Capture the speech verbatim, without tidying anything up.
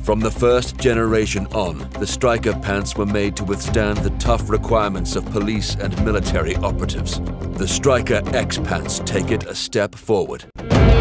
From the first generation on, the Stryker pants were made to withstand the tough requirements of police and military operatives. The Stryker X pants take it a step forward.